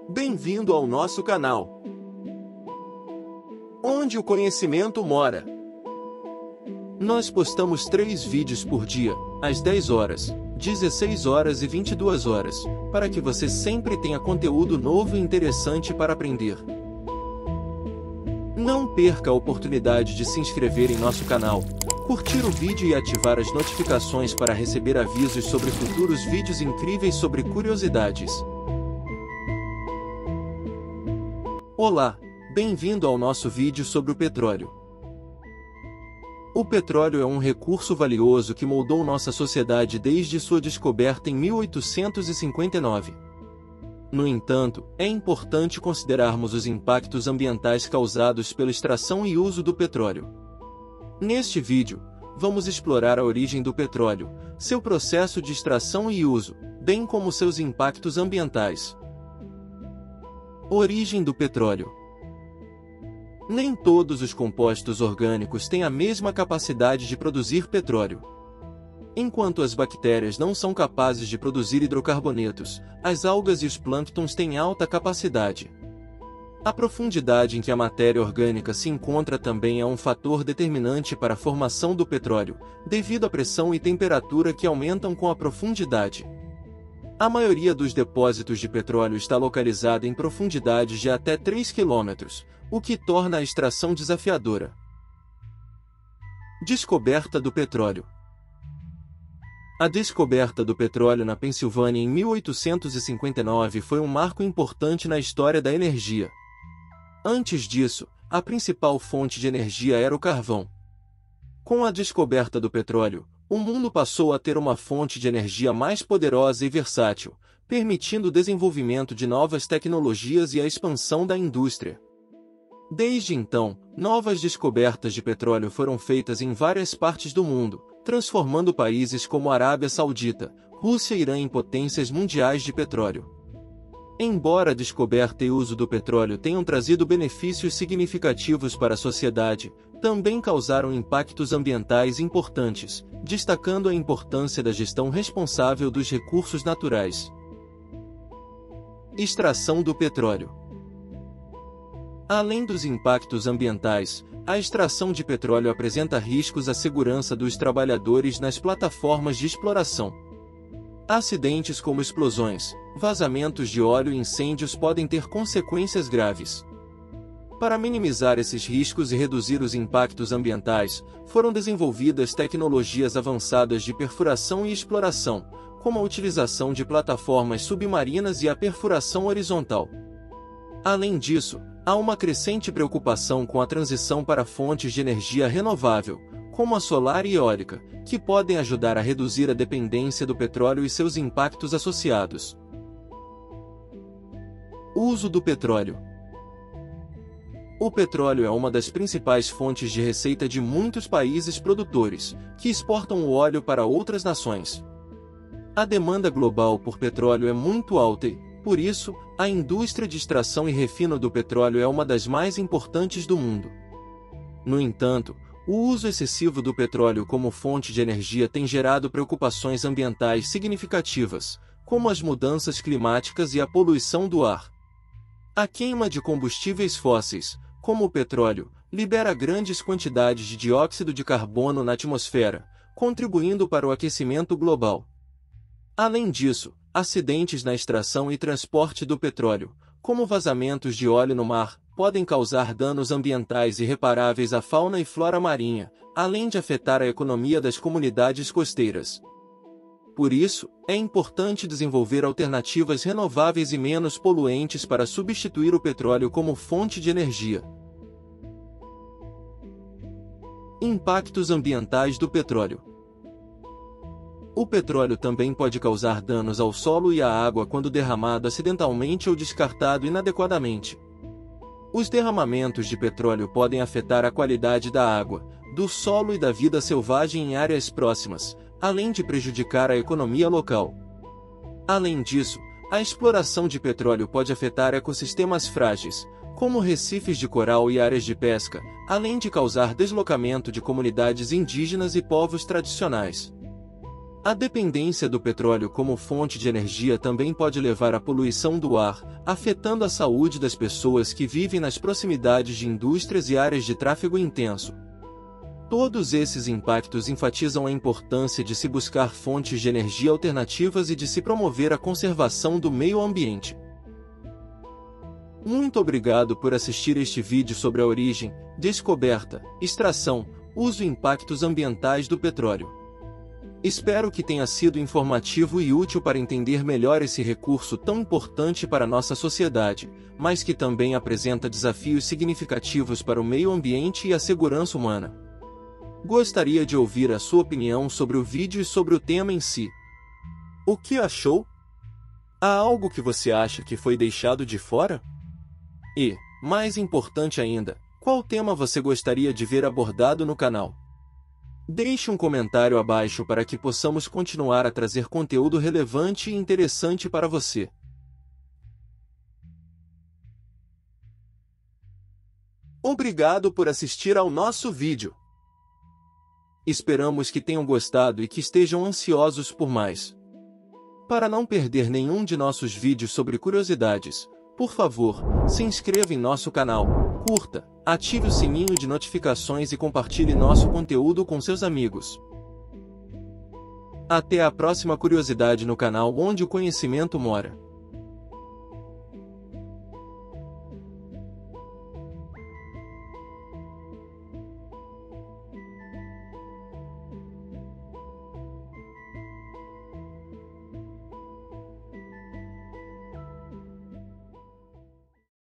Bem-vindo ao nosso canal, onde o conhecimento mora. Nós postamos 3 vídeos por dia, às 10 horas, 16 horas e 22 horas, para que você sempre tenha conteúdo novo e interessante para aprender. Não perca a oportunidade de se inscrever em nosso canal, curtir o vídeo e ativar as notificações para receber avisos sobre futuros vídeos incríveis sobre curiosidades. Olá, bem-vindo ao nosso vídeo sobre o petróleo. O petróleo é um recurso valioso que moldou nossa sociedade desde sua descoberta em 1859. No entanto, é importante considerarmos os impactos ambientais causados pela extração e uso do petróleo. Neste vídeo, vamos explorar a origem do petróleo, seu processo de extração e uso, bem como seus impactos ambientais. Origem do petróleo. Nem todos os compostos orgânicos têm a mesma capacidade de produzir petróleo. Enquanto as bactérias não são capazes de produzir hidrocarbonetos, as algas e os plânctons têm alta capacidade. A profundidade em que a matéria orgânica se encontra também é um fator determinante para a formação do petróleo, devido à pressão e temperatura que aumentam com a profundidade. A maioria dos depósitos de petróleo está localizada em profundidades de até 3 km, o que torna a extração desafiadora. Descoberta do petróleo. A descoberta do petróleo na Pensilvânia em 1859 foi um marco importante na história da energia. Antes disso, a principal fonte de energia era o carvão. Com a descoberta do petróleo, o mundo passou a ter uma fonte de energia mais poderosa e versátil, permitindo o desenvolvimento de novas tecnologias e a expansão da indústria. Desde então, novas descobertas de petróleo foram feitas em várias partes do mundo, transformando países como a Arábia Saudita, Rússia e Irã em potências mundiais de petróleo. Embora a descoberta e uso do petróleo tenham trazido benefícios significativos para a sociedade, também causaram impactos ambientais importantes, destacando a importância da gestão responsável dos recursos naturais. Extração do petróleo. Além dos impactos ambientais, a extração de petróleo apresenta riscos à segurança dos trabalhadores nas plataformas de exploração. Acidentes como explosões, vazamentos de óleo e incêndios podem ter consequências graves. Para minimizar esses riscos e reduzir os impactos ambientais, foram desenvolvidas tecnologias avançadas de perfuração e exploração, como a utilização de plataformas submarinas e a perfuração horizontal. Além disso, há uma crescente preocupação com a transição para fontes de energia renovável, como a solar e eólica, que podem ajudar a reduzir a dependência do petróleo e seus impactos associados. Uso do petróleo. O petróleo é uma das principais fontes de receita de muitos países produtores, que exportam o óleo para outras nações. A demanda global por petróleo é muito alta e, por isso, a indústria de extração e refino do petróleo é uma das mais importantes do mundo. No entanto, o uso excessivo do petróleo como fonte de energia tem gerado preocupações ambientais significativas, como as mudanças climáticas e a poluição do ar. A queima de combustíveis fósseis, como o petróleo, libera grandes quantidades de dióxido de carbono na atmosfera, contribuindo para o aquecimento global. Além disso, acidentes na extração e transporte do petróleo, como vazamentos de óleo no mar, podem causar danos ambientais irreparáveis à fauna e flora marinha, além de afetar a economia das comunidades costeiras. Por isso, é importante desenvolver alternativas renováveis e menos poluentes para substituir o petróleo como fonte de energia. Impactos ambientais do petróleo. O petróleo também pode causar danos ao solo e à água quando derramado acidentalmente ou descartado inadequadamente. Os derramamentos de petróleo podem afetar a qualidade da água, do solo e da vida selvagem em áreas próximas, além de prejudicar a economia local. Além disso, a exploração de petróleo pode afetar ecossistemas frágeis, como recifes de coral e áreas de pesca, além de causar deslocamento de comunidades indígenas e povos tradicionais. A dependência do petróleo como fonte de energia também pode levar à poluição do ar, afetando a saúde das pessoas que vivem nas proximidades de indústrias e áreas de tráfego intenso. Todos esses impactos enfatizam a importância de se buscar fontes de energia alternativas e de se promover a conservação do meio ambiente. Muito obrigado por assistir este vídeo sobre a origem, descoberta, extração, uso e impactos ambientais do petróleo. Espero que tenha sido informativo e útil para entender melhor esse recurso tão importante para nossa sociedade, mas que também apresenta desafios significativos para o meio ambiente e a segurança humana. Gostaria de ouvir a sua opinião sobre o vídeo e sobre o tema em si. O que achou? Há algo que você acha que foi deixado de fora? E, mais importante ainda, qual tema você gostaria de ver abordado no canal? Deixe um comentário abaixo para que possamos continuar a trazer conteúdo relevante e interessante para você. Obrigado por assistir ao nosso vídeo. Esperamos que tenham gostado e que estejam ansiosos por mais. Para não perder nenhum de nossos vídeos sobre curiosidades, por favor, se inscreva em nosso canal, curta, ative o sininho de notificações e compartilhe nosso conteúdo com seus amigos. Até a próxima curiosidade no canal onde o conhecimento mora.